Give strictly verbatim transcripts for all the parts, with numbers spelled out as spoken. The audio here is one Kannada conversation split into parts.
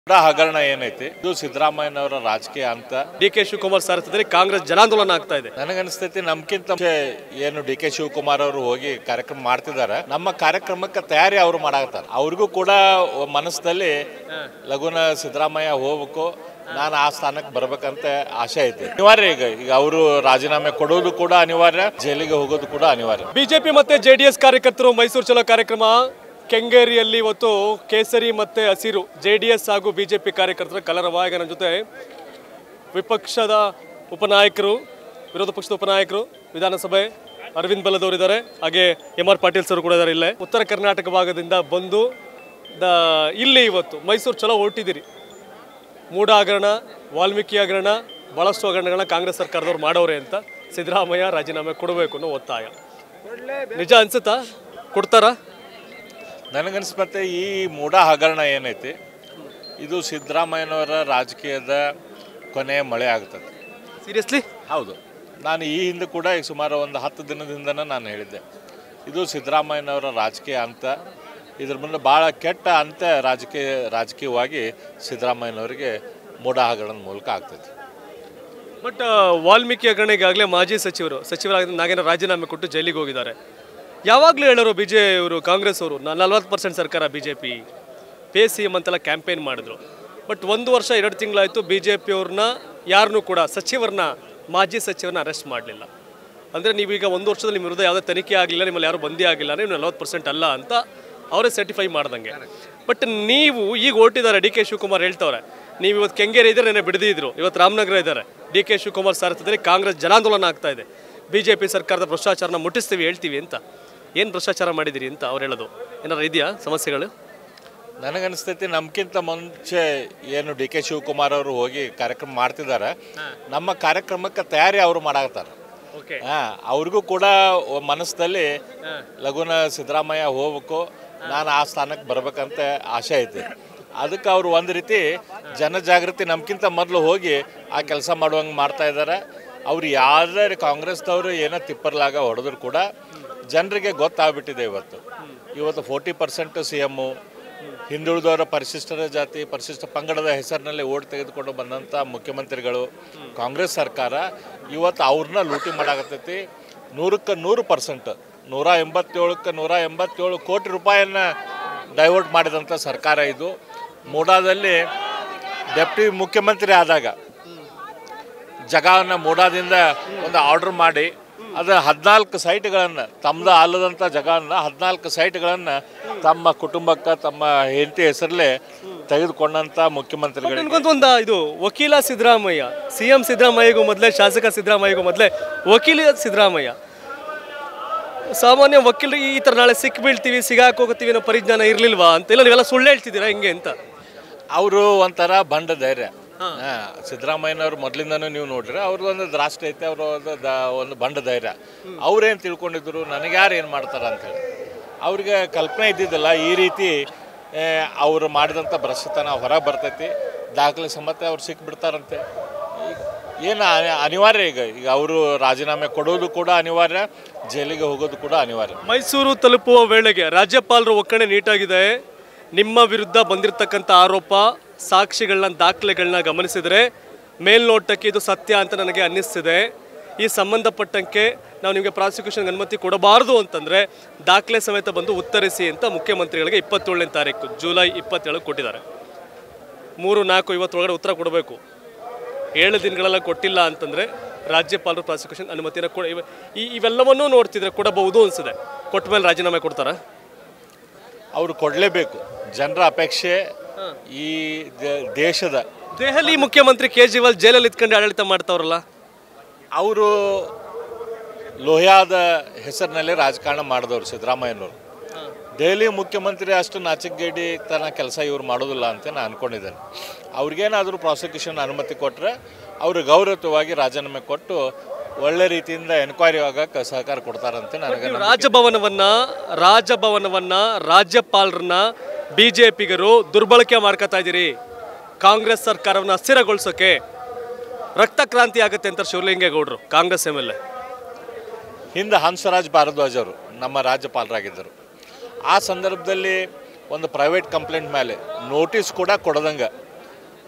ಹಗರಣ ಏನೈತಿ ಇದು ಸಿದ್ದರಾಮಯ್ಯನವರ ರಾಜಕೀಯ ಅಂತ ಡಿ ಕೆ ಶಿವಕುಮಾರ್ ಸಾರಥ್ಯದಲ್ಲಿ ಕಾಂಗ್ರೆಸ್ ಜನಾಂದೋಲನ ಆಗ್ತಾ ಇದೆ. ನನಗನ್ಸ್ತೈತಿ ನಮ್ಕಿಂತ ಏನು ಡಿ ಕೆ ಶಿವಕುಮಾರ್ ಅವರು ಹೋಗಿ ಕಾರ್ಯಕ್ರಮ ಮಾಡ್ತಿದ್ದಾರೆ, ನಮ್ಮ ಕಾರ್ಯಕ್ರಮಕ್ಕೆ ತಯಾರಿ ಅವರು ಮಾಡಾಕತ್ತಾರೆ. ಅವ್ರಿಗೂ ಕೂಡ ಮನಸ್ಸಲ್ಲಿ ಲಗುನ ಸಿದ್ದರಾಮಯ್ಯ ಹೋಗ್ಬೇಕು, ನಾನು ಆ ಸ್ಥಾನಕ್ಕೆ ಬರ್ಬೇಕಂತ ಆಸೆ ಐತಿ. ಅನಿವಾರ್ಯ ಈಗ ಈಗ ಅವರು ರಾಜೀನಾಮೆ ಕೊಡೋದು ಕೂಡ ಅನಿವಾರ್ಯ, ಜೈಲಿಗೆ ಹೋಗೋದು ಕೂಡ ಅನಿವಾರ್ಯ. ಬಿಜೆಪಿ ಮತ್ತೆ ಜೆಡಿಎಸ್ ಕಾರ್ಯಕರ್ತರು ಮೈಸೂರು ಚಲೋ ಕಾರ್ಯಕ್ರಮ ಕೆಂಗೇರಿಯಲ್ಲಿ ಇವತ್ತು ಕೇಸರಿ ಮತ್ತೆ ಹಸಿರು ಜೆಡಿಎಸ್ ಹಾಗೂ ಬಿಜೆಪಿ ಕಾರ್ಯಕರ್ತರ ಕಲರವ. ಈಗ ನನ್ನ ಜೊತೆ ವಿಪಕ್ಷದ ಉಪನಾಯಕರು, ವಿರೋಧ ಪಕ್ಷದ ಉಪನಾಯಕರು, ವಿಧಾನಸಭೆ ಅರವಿಂದ್ ಬಲದವರು ಇದ್ದಾರೆ, ಹಾಗೆ ಎಂ ಆರ್ ಪಾಟೀಲ್ ಸರ್ ಕೂಡ ಇದ್ದಾರೆ. ಇಲ್ಲೇ ಉತ್ತರ ಕರ್ನಾಟಕ ಭಾಗದಿಂದ ಬಂದು ದ ಇಲ್ಲಿ ಇವತ್ತು ಮೈಸೂರು ಚಲೋ ಹೊರಟಿದ್ದೀರಿ. ಮೂಢ ಹಗರಣ, ವಾಲ್ಮೀಕಿ ಹಗರಣ, ಭಾಳಷ್ಟು ಹಗರಣಗಳನ್ನ ಕಾಂಗ್ರೆಸ್ ಸರ್ಕಾರದವ್ರು ಮಾಡೋರೆ ಅಂತ ಸಿದ್ದರಾಮಯ್ಯ ರಾಜೀನಾಮೆ ಕೊಡಬೇಕು ಅನ್ನೋ ಒತ್ತಾಯ. ನಿಜ ಅನ್ಸುತ್ತಾ? ಕೊಡ್ತಾರಾ? ನನಗನ್ಸ್ಮತ್ತೆ ಈ ಮೂಢ ಹಗರಣ ಏನೈತಿ ಇದು ಸಿದ್ದರಾಮಯ್ಯನವರ ರಾಜಕೀಯದ ಕೊನೆಯ ಮಳೆ ಆಗ್ತದೆ. ಸೀರಿಯಸ್ಲಿ? ಹೌದು. ನಾನು ಈ ಹಿಂದೆ ಕೂಡ ಈಗ ಸುಮಾರು ಒಂದು ಹತ್ತು ದಿನದಿಂದನೇ ನಾನು ಹೇಳಿದ್ದೆ, ಇದು ಸಿದ್ದರಾಮಯ್ಯನವರ ರಾಜಕೀಯ ಅಂತ, ಇದ್ರ ಮುಂದೆ ಭಾಳ ಕೆಟ್ಟ ಅಂತ ರಾಜಕೀಯ ರಾಜಕೀಯವಾಗಿ ಸಿದ್ದರಾಮಯ್ಯನವರಿಗೆ ಮೂಢ ಹಗರಣದ ಮೂಲಕ ಆಗ್ತೈತಿ. ಬಟ್ ವಾಲ್ಮೀಕಿ ಹಗರಣ ಈಗಾಗಲೇ ಮಾಜಿ ಸಚಿವರು ಸಚಿವರಾಗಿದ್ದ ನಾಗೇಂದ್ರ ರಾಜೀನಾಮೆ ಕೊಟ್ಟು ಜೈಲಿಗೆ ಹೋಗಿದ್ದಾರೆ. ಯಾವಾಗಲೂ ಹೇಳೋರು ಬಿ ಜೆ ಅವರು ಕಾಂಗ್ರೆಸ್ ಅವರು ನಲ್ವತ್ತು ಪರ್ಸೆಂಟ್ ಸರ್ಕಾರ B J P pay C M ಅಂತೆಲ್ಲ ಕ್ಯಾಂಪೇನ್ ಮಾಡಿದ್ರು. ಬಟ್ ಒಂದು ವರ್ಷ ಎರಡು ತಿಂಗಳಾಯಿತು ಬಿ ಜೆ ಪಿಯವ್ರನ್ನ ಯಾರನ್ನೂ ಕೂಡ ಸಚಿವರನ್ನ ಮಾಜಿ ಸಚಿವರನ್ನ ಅರೆಸ್ಟ್ ಮಾಡಲಿಲ್ಲ. ಅಂದರೆ ನೀವೀಗ ಒಂದು ವರ್ಷದಲ್ಲಿ ನಿಮ್ಮ ವಿರುದ್ಧ ಯಾವುದೇ ತನಿಖೆ ಆಗಲಿಲ್ಲ, ನಿಮ್ಮಲ್ಲಿ ಯಾರೂ ಬಂದಿ ಆಗಿಲ್ಲ, ನೀವು ನಲ್ವತ್ತು ಪರ್ಸೆಂಟ್ ಅಲ್ಲ ಅಂತ ಅವರೇ ಸರ್ಟಿಫೈ ಮಾಡ್ದಂಗೆ. ಬಟ್ ನೀವು ಈಗ ಹೊರಟಿದ್ದಾರೆ, ಡಿ ಕೆ ಶಿವಕುಮಾರ್ ಹೇಳ್ತವ್ರೆ, ನೀವು ಇವತ್ತು ಕೆಂಗೇರಿ ಇದ್ದರೆ ನೆನೆ ಬಿಡದಿದ್ರು, ಇವತ್ತು ರಾಮನಗರ ಇದ್ದಾರೆ. ಡಿ ಕೆ ಶಿವಕುಮಾರ್ ಸಾರಥ್ಯದಲ್ಲಿ ಕಾಂಗ್ರೆಸ್ ಜನಾಂದೋಲನ ಆಗ್ತಾ ಇದೆ, ಬಿ ಜೆ ಪಿ ಸರ್ಕಾರದ ಭ್ರಷ್ಟಾಚಾರನ ಮುಟ್ಟಿಸ್ತೀವಿ ಹೇಳ್ತೀವಿ ಅಂತ. ಏನು ಭ್ರಷ್ಟಾಚಾರ ಮಾಡಿದಿರಿ ಅಂತ ಅವ್ರು ಹೇಳೋದು ಏನಾರು ಇದೆಯಾ ಸಮಸ್ಯೆಗಳು? ನನಗನ್ಸ್ತೈತಿ ನಮ್ಗಿಂತ ಮುಂಚೆ ಏನು ಡಿ ಕೆ ಶಿವಕುಮಾರ್ ಅವರು ಹೋಗಿ ಕಾರ್ಯಕ್ರಮ ಮಾಡ್ತಿದ್ದಾರೆ, ನಮ್ಮ ಕಾರ್ಯಕ್ರಮಕ್ಕೆ ತಯಾರಿ ಅವರು ಮಾಡಾಕತ್ತಾರೆ. ಹಾಂ, ಅವ್ರಿಗೂ ಕೂಡ ಮನಸ್ಸಲ್ಲಿ ಲಗುನ ಸಿದ್ದರಾಮಯ್ಯ ಹೋಗ್ಬೇಕು, ನಾನು ಆ ಸ್ಥಾನಕ್ಕೆ ಬರ್ಬೇಕಂತ ಆಸೆ ಐತಿ. ಅದಕ್ಕೆ ಅವರು ಒಂದು ರೀತಿ ಜನಜಾಗೃತಿ ನಮ್ಗಿಂತ ಮೊದಲು ಹೋಗಿ ಆ ಕೆಲಸ ಮಾಡುವಂಗೆ ಮಾಡ್ತಾ ಇದ್ದಾರೆ. ಅವ್ರು ಯಾವ್ದಾರು ಕಾಂಗ್ರೆಸ್ದವರು ಏನೋ ತಿಪ್ಪರ್ಲಾಗ ಹೊಡೆದ್ರು ಕೂಡ ಜನರಿಗೆ ಗೊತ್ತಾಗ್ಬಿಟ್ಟಿದೆ. ಇವತ್ತು ಇವತ್ತು ಫೋರ್ಟಿ ಪರ್ಸೆಂಟ್ ಸಿ ಎಮ್ಮು, ಹಿಂದುಳಿದವರ ಪರಿಶಿಷ್ಟ ಜಾತಿ ಪರಿಶಿಷ್ಟ ಪಂಗಡದ ಹೆಸರಿನಲ್ಲಿ ಓಟ್ ತೆಗೆದುಕೊಂಡು ಬಂದಂಥ ಮುಖ್ಯಮಂತ್ರಿಗಳು ಕಾಂಗ್ರೆಸ್ ಸರ್ಕಾರ ಇವತ್ತು ಅವ್ರನ್ನ ಲೂಟಿ ಮಾಡಾಕತ್ತೈತಿ. ನೂರಕ್ಕೆ ನೂರು ಪರ್ಸೆಂಟ್ ನೂರ ಎಂಬತ್ತೇಳಕ್ಕೆ ನೂರ ಎಂಬತ್ತೇಳು ಕೋಟಿ ರೂಪಾಯಿಯನ್ನು ಡೈವರ್ಟ್ ಮಾಡಿದಂಥ ಸರ್ಕಾರ ಇದು. ಮೂಡಾದಲ್ಲಿ ಡೆಪ್ಟಿ ಮುಖ್ಯಮಂತ್ರಿ ಆದಾಗ ಜಗವನ್ನು ಮೂಡಾದಿಂದ ಒಂದು ಆರ್ಡರ್ ಮಾಡಿ ಅದು ಹದಿನಾಲ್ಕು ಸೈಟ್ಗಳನ್ನು ತಮ್ಮದು ಅಲ್ಲದಂಥ ಜಗವನ್ನು ಹದಿನಾಲ್ಕು ಸೈಟ್ಗಳನ್ನು ತಮ್ಮ ಕುಟುಂಬಕ್ಕೆ ತಮ್ಮ ಹೆಂಡತಿ ಹೆಸರಲ್ಲೇ ತೆಗೆದುಕೊಂಡಂಥ ಮುಖ್ಯಮಂತ್ರಿಗಳು. ಒಂದು ಇದು ವಕೀಲ ಸಿದ್ದರಾಮಯ್ಯ, ಸಿ ಎಂ ಸಿದ್ದರಾಮಯ್ಯಗೂ ಮೊದಲೇ, ಶಾಸಕ ಸಿದ್ದರಾಮಯ್ಯಗೂ ಮೊದಲೇ ವಕೀಲ ಸಿದ್ದರಾಮಯ್ಯ. ಸಾಮಾನ್ಯ ವಕೀಲರಿಗೆ ಈ ಥರ ನಾಳೆ ಸಿಕ್ಕಿ ಬೀಳ್ತೀವಿ, ಸಿಗಾಕೋಗ್ತೀವಿ ಅನ್ನೋ ಪರಿಜ್ಞಾನ ಇರಲಿಲ್ವಾ ಅಂತ? ಇಲ್ಲ ನೀವೆಲ್ಲ ಸುಳ್ಳು ಹೇಳ್ತಿದ್ದೀರಾ ಹಿಂಗೆ ಅಂತ? ಅವರು ಒಂಥರ ಬಂಡ ಧೈರ್ಯ. ಹಾಂ, ಸಿದ್ದರಾಮಯ್ಯನವ್ರು ಮೊದಲಿಂದನೂ ನೀವು ನೋಡ್ರಿ ಅವ್ರದ್ದು ಒಂದು ದ್ರಾಷ್ಟ ಐತೆ, ಅವರು ಒಂದು ಬಂಡ ಧೈರ್ಯ. ಅವ್ರೇನು ತಿಳ್ಕೊಂಡಿದ್ರು ನನಗೆ ಯಾರು ಏನು ಮಾಡ್ತಾರೆ ಅಂಥೇಳಿ. ಅವ್ರಿಗೆ ಕಲ್ಪನೆ ಇದ್ದಿದ್ದಲ್ಲ ಈ ರೀತಿ ಅವರು ಮಾಡಿದಂಥ ಭ್ರಷ್ಟತನ ಹೊರಗೆ ಬರ್ತೈತಿ, ದಾಖಲೆ ಸಮೇತ ಅವ್ರು ಸಿಕ್ಬಿಡ್ತಾರಂತೆ. ಏನು ಅನಿವಾರ್ಯ ಈಗ ಈಗ ಅವರು ರಾಜೀನಾಮೆ ಕೊಡೋದು ಕೂಡ ಅನಿವಾರ್ಯ, ಜೈಲಿಗೆ ಹೋಗೋದು ಕೂಡ ಅನಿವಾರ್ಯ. ಮೈಸೂರು ತಲುಪುವ ವೇಳೆಗೆ ರಾಜ್ಯಪಾಲರು ಒಕ್ಕಣೆ ನೀಟಾಗಿದೆ. ನಿಮ್ಮ ವಿರುದ್ಧ ಬಂದಿರತಕ್ಕಂಥ ಆರೋಪ ಸಾಕ್ಷಿಗಳನ್ನ ದಾಖಲೆಗಳನ್ನ ಗಮನಿಸಿದರೆ ಮೇಲ್ನೋಟಕ್ಕೆ ಇದು ಸತ್ಯ ಅಂತ ನನಗೆ ಅನ್ನಿಸ್ತಿದೆ. ಈ ಸಂಬಂಧಪಟ್ಟಂಗೆ ನಾವು ನಿಮಗೆ ಪ್ರಾಸಿಕ್ಯೂಷನ್ಗೆ ಅನುಮತಿ ಕೊಡಬಾರ್ದು ಅಂತಂದರೆ ದಾಖಲೆ ಸಮೇತ ಬಂದು ಉತ್ತರಿಸಿ ಅಂತ ಮುಖ್ಯಮಂತ್ರಿಗಳಿಗೆ ಇಪ್ಪತ್ತೇಳನೇ ತಾರೀಕು ಜುಲೈ ಇಪ್ಪತ್ತೇಳು ಕೊಟ್ಟಿದ್ದಾರೆ. ಮೂರು ನಾಲ್ಕು ಇವತ್ತೊಳಗಡೆ ಉತ್ತರ ಕೊಡಬೇಕು. ಏಳು ದಿನಗಳೆಲ್ಲ ಕೊಟ್ಟಿಲ್ಲ ಅಂತಂದರೆ ರಾಜ್ಯಪಾಲರು ಪ್ರಾಸಿಕ್ಯೂಷನ್ ಅನುಮತಿನ ಕೊಡ ಈ ಇವೆಲ್ಲವನ್ನೂ ನೋಡ್ತಿದ್ರೆ ಕೊಡಬಹುದು ಅನಿಸಿದೆ. ಕೊಟ್ಟ ಮೇಲೆ ರಾಜೀನಾಮೆ ಕೊಡ್ತಾರಾ? ಅವರು ಕೊಡಲೇಬೇಕು. ಜನರ ಅಪೇಕ್ಷೆ ಈ ದೇಶದ. ದೆಹಲಿ ಮುಖ್ಯಮಂತ್ರಿ ಕೇಜ್ರಿವಾಲ್ ಜೈಲಲ್ಲಿ ಇತ್ಕೊಂಡು ಆಡಳಿತ ಮಾಡ್ತಾವ್ರಲ್ಲ, ಅವರು ಲೋಹಿಯಾದ ಹೆಸರಿನಲ್ಲಿ ರಾಜಕಾರಣ ಮಾಡಿದವರು ಸಿದ್ದರಾಮಯ್ಯನವರು. ದೆಹಲಿ ಮುಖ್ಯಮಂತ್ರಿ ಅಷ್ಟು ನಾಚಿಕೆಗೇಡಿ ತನ್ನ ಕೆಲಸ ಇವ್ರು ಮಾಡೋದಿಲ್ಲ ಅಂತ ನಾನು ಅಂದ್ಕೊಂಡಿದ್ದೇನೆ. ಅವ್ರಿಗೇನಾದರೂ ಪ್ರಾಸಿಕ್ಯೂಷನ್ ಅನುಮತಿ ಕೊಟ್ಟರೆ ಅವರು ಗೌರವವಾಗಿ ರಾಜೀನಾಮೆ ಕೊಟ್ಟು ಒಳ್ಳೆ ರೀತಿಯಿಂದ ಎನ್ಕ್ವೈರಿ ಆಗಕ್ಕೆ ಸಹಕಾರ ಕೊಡ್ತಾರಂತೆ ನನಗೆ. ರಾಜಭವನವನ್ನ ರಾಜಭವನವನ್ನ ರಾಜ್ಯಪಾಲರನ್ನ ಬಿಜೆಪಿಗರು ದುರ್ಬಳಕೆ ಮಾಡ್ಕೊತಾ ಇದ್ದೀರಿ. ಕಾಂಗ್ರೆಸ್ ಸರ್ಕಾರವನ್ನು ಅಸ್ಥಿರಗೊಳಿಸೋಕೆ ರಕ್ತ ಕ್ರಾಂತಿ ಆಗುತ್ತೆ ಅಂತ ಶಿವಲಿಂಗೇಗೌಡರು ಕಾಂಗ್ರೆಸ್ ಎಮ್ ಎಲ್ ಎ. ಹಿಂದೆ ಹಂಸರಾಜ್ ಭಾರದ್ವಾಜ್ ಅವರು ನಮ್ಮ ರಾಜ್ಯಪಾಲರಾಗಿದ್ದರು. ಆ ಸಂದರ್ಭದಲ್ಲಿ ಒಂದು ಪ್ರೈವೇಟ್ ಕಂಪ್ಲೇಂಟ್ ಮೇಲೆ ನೋಟಿಸ್ ಕೂಡ ಕೊಡದಂಗೆ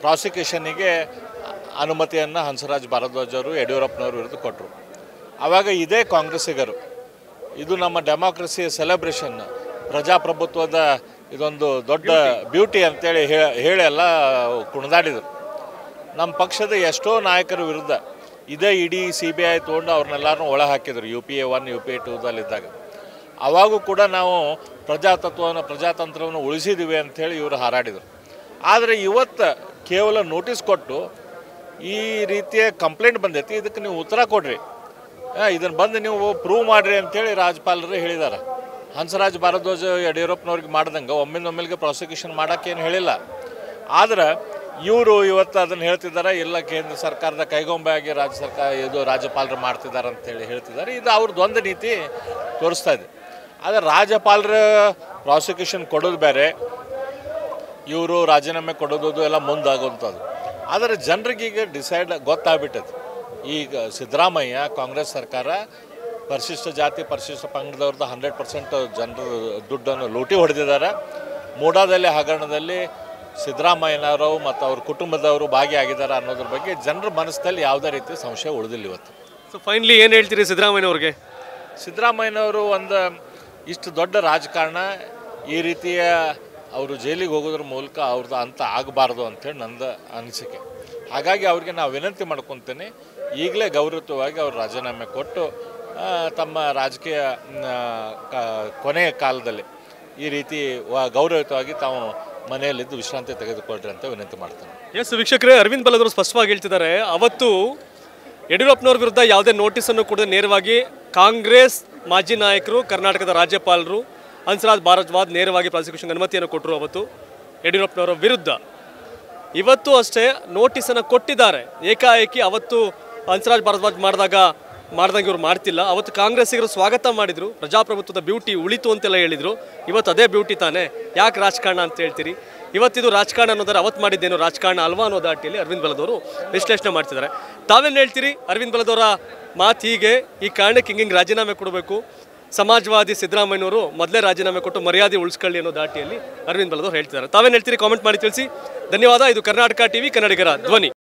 ಪ್ರಾಸಿಕ್ಯೂಷನ್ನಿಗೆ ಅನುಮತಿಯನ್ನು ಹಂಸರಾಜ್ ಭಾರದ್ವಾಜ್ ಅವರು ಯಡಿಯೂರಪ್ಪನವ್ರ ವಿರುದ್ಧ ಕೊಟ್ಟರು. ಆವಾಗ ಇದೇ ಕಾಂಗ್ರೆಸ್ಸಿಗರು ಇದು ನಮ್ಮ ಡೆಮಾಕ್ರಸಿಯ ಸೆಲೆಬ್ರೇಷನ್, ಪ್ರಜಾಪ್ರಭುತ್ವದ ಇದೊಂದು ದೊಡ್ಡ ಬ್ಯೂಟಿ ಅಂತೇಳಿ ಹೇಳಿ ಎಲ್ಲ ಕುಣಿದಾಡಿದರು. ನಮ್ಮ ಪಕ್ಷದ ಎಷ್ಟೋ ನಾಯಕರ ವಿರುದ್ಧ ಇದೇ ಇಡೀ ಸಿ ಬಿ ಐ ತೊಗೊಂಡು ಅವ್ರನ್ನೆಲ್ಲರೂ ಒಳ ಹಾಕಿದರು U P A one U P A ಟೂದಲ್ಲಿದ್ದಾಗ. ಆವಾಗೂ ಕೂಡ ನಾವು ಪ್ರಜಾತತ್ವವನ್ನು ಪ್ರಜಾತಂತ್ರವನ್ನು ಉಳಿಸಿದ್ದೀವಿ ಅಂಥೇಳಿ ಇವರು ಹಾರಾಡಿದರು. ಆದರೆ ಇವತ್ತು ಕೇವಲ ನೋಟಿಸ್ ಕೊಟ್ಟು ಈ ರೀತಿಯ ಕಂಪ್ಲೇಂಟ್ ಬಂದೈತಿ, ಇದಕ್ಕೆ ನೀವು ಉತ್ತರ ಕೊಡ್ರಿ, ಇದನ್ನು ಬಂದು ನೀವು ಪ್ರೂವ್ ಮಾಡಿರಿ ಅಂಥೇಳಿ ರಾಜ್ಯಪಾಲರು ಹೇಳಿದ್ದಾರೆ. ಹಂಸರಾಜ್ ಭಾರದ್ವಾಜ್ ಯಡಿಯೂರಪ್ಪನವ್ರಿಗೆ ಮಾಡ್ದಂಗೆ ಒಮ್ಮಿಂದ ಒಮ್ಮೆಲ್ಗೆ ಪ್ರಾಸಿಕ್ಯೂಷನ್ ಮಾಡೋಕ್ಕೇನು ಹೇಳಿಲ್ಲ. ಆದ್ರೆ ಇವರು ಇವತ್ತು ಅದನ್ನು ಹೇಳ್ತಿದ್ದಾರೆ, ಇಲ್ಲ ಕೇಂದ್ರ ಸರ್ಕಾರದ ಕೈಗೊಂಬೆಯಾಗಿ ರಾಜ್ಯ ಸರ್ಕಾರ ಇದು ರಾಜ್ಯಪಾಲರು ಮಾಡ್ತಿದ್ದಾರೆ ಅಂತೇಳಿ ಹೇಳ್ತಿದ್ದಾರೆ. ಇದು ಅವ್ರದ್ದು ಒಂದು ನೀತಿ ತೋರಿಸ್ತಾ ಇದೆ. ಆದರೆ ರಾಜ್ಯಪಾಲರ ಪ್ರಾಸಿಕ್ಯೂಷನ್ ಕೊಡೋದು ಬೇರೆ, ಇವರು ರಾಜೀನಾಮೆ ಕೊಡೋದು ಎಲ್ಲ ಮುಂದಾಗುವಂಥದ್ದು. ಆದರೆ ಜನರಿಗೀಗ ಡಿಸೈಡ್ ಗೊತ್ತಾಗ್ಬಿಟ್ಟது. ಈಗ ಸಿದ್ದರಾಮಯ್ಯ ಕಾಂಗ್ರೆಸ್ ಸರ್ಕಾರ ಪರಿಶಿಷ್ಟ ಜಾತಿ ಪರಿಶಿಷ್ಟ ಪಂಗಡದವ್ರದ್ದು ಹಂಡ್ರೆಡ್ ಪರ್ಸೆಂಟ್ ಜನರ ದುಡ್ಡನ್ನು ಲೂಟಿ ಹೊಡೆದಿದ್ದಾರೆ. ಮೂಡಾದಲ್ಲಿ ಹಗರಣದಲ್ಲಿ ಸಿದ್ದರಾಮಯ್ಯನವರು ಮತ್ತು ಅವ್ರ ಕುಟುಂಬದವರು ಭಾಗಿಯಾಗಿದ್ದಾರೆ ಅನ್ನೋದ್ರ ಬಗ್ಗೆ ಜನರ ಮನಸ್ಸಲ್ಲಿ ಯಾವುದೇ ರೀತಿ ಸಂಶಯ ಉಳಿದಿಲ್ಲ ಇವತ್ತು. ಸೊ ಫೈನಲಿ ಏನು ಹೇಳ್ತೀರಿ ಸಿದ್ದರಾಮಯ್ಯನವ್ರಿಗೆ? ಸಿದ್ದರಾಮಯ್ಯನವರು ಒಂದು ಇಷ್ಟು ದೊಡ್ಡ ರಾಜಕಾರಣ ಈ ರೀತಿಯ ಅವರು ಜೈಲಿಗೆ ಹೋಗೋದ್ರ ಮೂಲಕ ಅವ್ರದ್ದು ಅಂತ ಆಗಬಾರ್ದು ಅಂಥೇಳಿ ನಂದು ಅನಿಸಿಕೆ. ಹಾಗಾಗಿ ಅವ್ರಿಗೆ ನಾವು ವಿನಂತಿ ಮಾಡ್ಕೊತೇನೆ, ಈಗಲೇ ಗೌರವಯುತವಾಗಿ ಅವರು ರಾಜೀನಾಮೆ ಕೊಟ್ಟು ತಮ್ಮ ರಾಜಕೀಯ ಕೊನೆಯ ಕಾಲದಲ್ಲಿ ಈ ರೀತಿ ಗೌರವಯುತವಾಗಿ ತಾವು ಮನೆಯಲ್ಲಿದ್ದು ವಿಶ್ರಾಂತಿ ತೆಗೆದುಕೊಳ್ರಿ ಅಂತ ವಿನಂತಿ ಮಾಡ್ತೇನೆ. ಎಸ್ ವೀಕ್ಷಕರೇ, ಅರವಿಂದ್ ಬಲದವರು ಸ್ಪಷ್ಟವಾಗಿ ಹೇಳ್ತಿದ್ದಾರೆ, ಅವತ್ತು ಯಡಿಯೂರಪ್ಪನವ್ರ ವಿರುದ್ಧ ಯಾವುದೇ ನೋಟಿಸನ್ನು ಕೂಡ ನೇರವಾಗಿ ಕಾಂಗ್ರೆಸ್ ಮಾಜಿ ನಾಯಕರು ಕರ್ನಾಟಕದ ರಾಜ್ಯಪಾಲರು ಹಂಸರಾಜ್ ಭಾರದ್ವಾಜ್ ನೇರವಾಗಿ ಪ್ರಾಸಿಕ್ಯೂಷನ್ ಅನುಮತಿಯನ್ನು ಕೊಟ್ಟರು ಅವತ್ತು ಯಡಿಯೂರಪ್ಪನವರ ವಿರುದ್ಧ. ಇವತ್ತು ಅಷ್ಟೇ ನೋಟಿಸನ್ನು ಕೊಟ್ಟಿದ್ದಾರೆ ಏಕಾಏಕಿ. ಅವತ್ತು ಹಂಸರಾಜ್ ಭಾರದ್ವಾಜ್ ಮಾಡಿದಾಗ ಮಾಡ್ದಂಗೆ ಇವ್ರು ಮಾಡ್ತಿಲ್ಲ. ಅವತ್ತು ಕಾಂಗ್ರೆಸ್ಸಿಗರು ಸ್ವಾಗತ ಮಾಡಿದರು, ಪ್ರಜಾಪ್ರಭುತ್ವದ ಬ್ಯೂಟಿ ಉಳಿತು ಅಂತೆಲ್ಲ ಹೇಳಿದರು. ಇವತ್ತು ಅದೇ ಬ್ಯೂಟಿ ತಾನೇ, ಯಾಕೆ ರಾಜಕಾರಣ ಅಂತ ಹೇಳ್ತೀರಿ? ಇವತ್ತಿದು ರಾಜಕಾರಣ ಅನ್ನೋದಾರೆ ಅವತ್ತು ಮಾಡಿದ್ದೇನು ರಾಜಕಾರಣ ಅಲ್ವಾ ಅನ್ನೋ ದಾಟಿಯಲ್ಲಿ ಅರವಿಂದ್ ಬಲದವರು ವಿಶ್ಲೇಷಣೆ ಮಾಡ್ತಿದ್ದಾರೆ. ತಾವೇನು ಹೇಳ್ತೀರಿ? ಅರವಿಂದ್ ಬಲದವರ ಮಾತು ಹೀಗೆ, ಈ ಕಾರಣಕ್ಕೆ ಹಿಂಗೆ ರಾಜೀನಾಮೆ ಕೊಡಬೇಕು, ಸಮಾಜವಾದಿ ಸಿದ್ದರಾಮಯ್ಯನವರು ಮೊದಲೇ ರಾಜೀನಾಮೆ ಕೊಟ್ಟು ಮರ್ಯಾದೆ ಉಳಿಸ್ಕೊಳ್ಳಿ ಅನ್ನೋ ದಾಟಿಯಲ್ಲಿ ಅರವಿಂದ್ ಬಲದವರು ಹೇಳ್ತಿದ್ದಾರೆ. ತಾವೇನು ಹೇಳ್ತೀರಿ? ಕಾಮೆಂಟ್ ಮಾಡಿ ತಿಳಿಸಿ. ಧನ್ಯವಾದ. ಇದು ಕರ್ನಾಟಕ ಟಿವಿ, ಕನ್ನಡಿಗರ ಧ್ವನಿ.